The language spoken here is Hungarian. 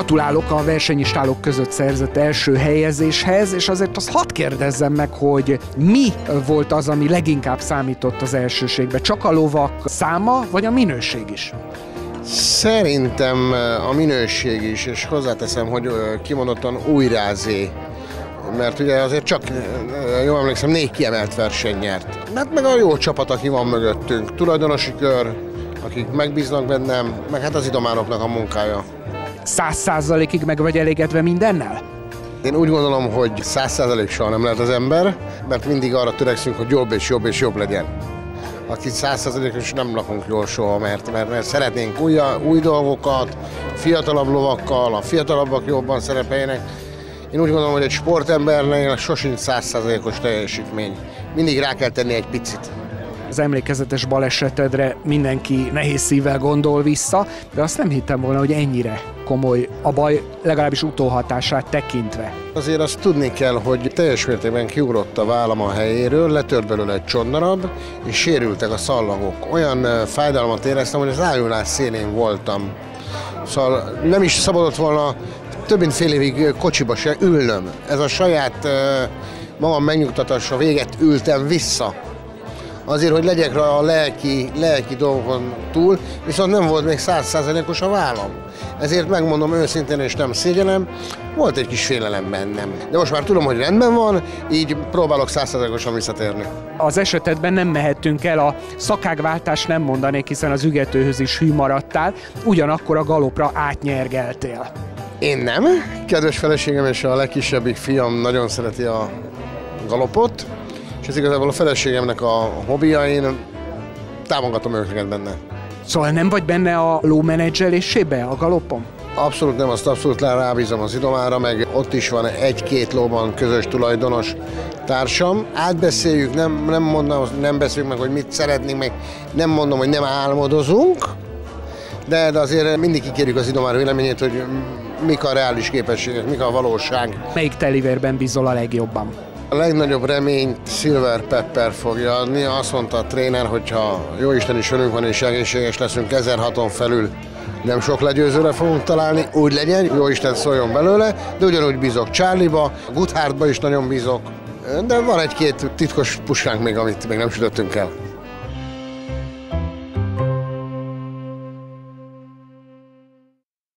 Gratulálok a versenyistálók között szerzett első helyezéshez, és azért azt hadd kérdezzem meg, hogy mi volt az, ami leginkább számított az elsőségbe? Csak a lovak száma, vagy a minőség is? Szerintem a minőség is, és hozzáteszem, hogy kimondottan újrázé. Mert ugye azért csak, jól emlékszem, 4 kiemelt verseny nyert. Mert meg a jó csapat, aki van mögöttünk, tulajdonosi kör, akik megbíznak bennem, meg hát az idománoknak a munkája. 100%-ig meg vagy elégedve mindennel? Én úgy gondolom, hogy 100% soha nem lehet az ember, mert mindig arra törekszünk, hogy jobb és jobb és jobb legyen. Akik 100%-os nem lakunk jól soha, mert szeretnénk új dolgokat, fiatalabb lovakkal, a fiatalabbak jobban szerepeljenek. Én úgy gondolom, hogy egy sportembernél sosincs 100%-os teljesítmény. Mindig rá kell tenni egy picit. Az emlékezetes balesetedre mindenki nehéz szívvel gondol vissza, de azt nem hittem volna, hogy ennyire komoly a baj, legalábbis utóhatását tekintve. Azért azt tudni kell, hogy teljes mértékben kiugrott a vállam a helyéről, letört belőle egy csontdarab, és sérültek a szallagok. Olyan fájdalmat éreztem, hogy az ájulás szélén voltam. Szóval nem is szabadott volna több mint fél évig kocsiba se ülnöm. Ez a saját magam megnyugtatása véget ültem vissza. Azért, hogy legyek a lelki dolgokon túl, viszont nem volt még 100%-os a vállam. Ezért megmondom őszintén, és nem szégyellem, volt egy kis félelem bennem. De most már tudom, hogy rendben van, így próbálok 100%-osan visszatérni. Az esetedben nem mehettünk el, a szakágváltást nem mondanék, hiszen az ügetőhöz is hű maradtál, ugyanakkor a galopra átnyergeltél. Én nem. Kedves feleségem és a legkisebbik fiam nagyon szereti a galopot, és ez igazából a feleségemnek a hobbija, én támogatom őket benne. Szóval nem vagy benne a lómenedzselésébe, a galopon? Abszolút nem, azt abszolút rábízom az idomára, meg ott is van 1-2 lóban közös tulajdonos társam. Átbeszéljük, nem mondom, nem beszéljük meg, hogy mit szeretnénk, meg nem mondom, hogy nem álmodozunk, de azért mindig kikérjük az idomár véleményét, hogy mik a reális képességek, mik a valóság. Melyik telivérben bízol a legjobban? A legnagyobb reményt Silver Pepper fogja adni. Azt mondta a tréner, hogyha jóisten is velünk van és egészséges leszünk, 1006-on felül nem sok legyőzőre fogunk találni. Úgy legyen, jóisten szóljon belőle, de ugyanúgy bízok Charlie-ba, Goodhartba is nagyon bízok. De van 1-2 titkos puskánk még, amit még nem sütöttünk el.